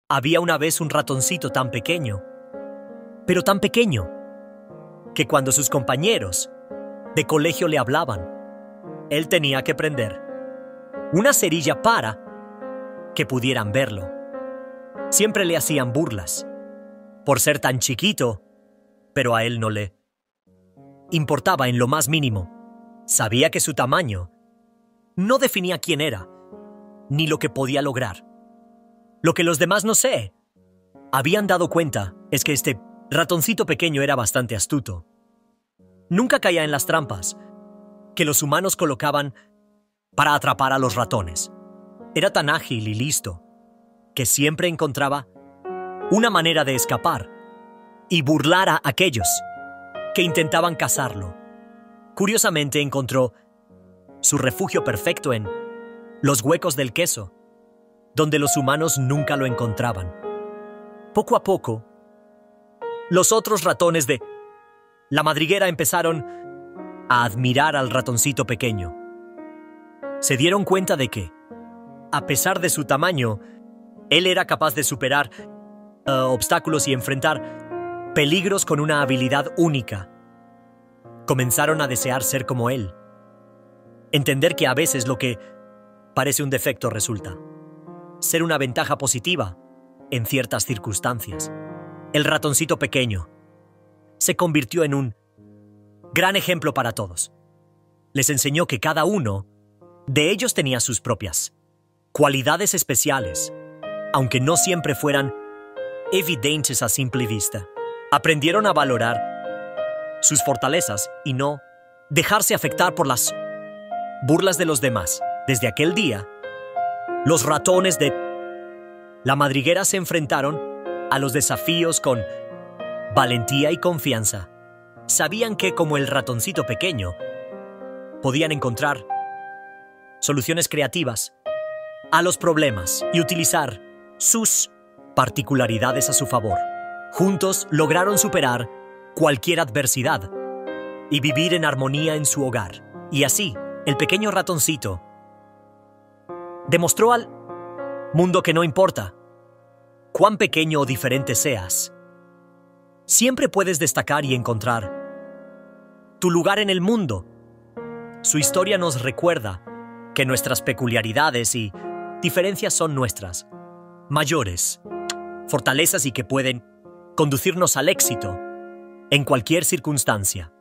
Había una vez un ratoncito tan pequeño, pero tan pequeño, que cuando sus compañeros de colegio le hablaban, él tenía que prender una cerilla para que pudieran verlo. Siempre le hacían burlas por ser tan chiquito, pero a él no le importaba en lo más mínimo. Sabía que su tamaño no definía quién era, ni lo que podía lograr. Lo que los demás no se habían dado cuenta es que este ratoncito pequeño era bastante astuto. Nunca caía en las trampas que los humanos colocaban para atrapar a los ratones. Era tan ágil y listo que siempre encontraba una manera de escapar y burlar a aquellos que intentaban cazarlo. Curiosamente encontró su refugio perfecto en los huecos del queso, donde los humanos nunca lo encontraban. Poco a poco, los otros ratones de la madriguera empezaron a admirar al ratoncito pequeño. Se dieron cuenta de que, a pesar de su tamaño, él era capaz de superar obstáculos y enfrentar peligros con una habilidad única. Comenzaron a desear ser como él. Entender que a veces lo que parece un defecto resulta ser una ventaja positiva en ciertas circunstancias. El ratoncito pequeño se convirtió en un gran ejemplo para todos. Les enseñó que cada uno de ellos tenía sus propias cualidades especiales, aunque no siempre fueran evidentes a simple vista. Aprendieron a valorar sus fortalezas y no dejarse afectar por las burlas de los demás. Desde aquel día, los ratones de la madriguera se enfrentaron a los desafíos con valentía y confianza. Sabían que, como el ratoncito pequeño, podían encontrar soluciones creativas a los problemas y utilizar sus particularidades a su favor. Juntos lograron superar cualquier adversidad y vivir en armonía en su hogar. Y así, el pequeño ratoncito demostró al mundo que no importa cuán pequeño o diferente seas, siempre puedes destacar y encontrar tu lugar en el mundo. Su historia nos recuerda que nuestras peculiaridades y diferencias son nuestras mayores fortalezas y que pueden conducirnos al éxito en cualquier circunstancia.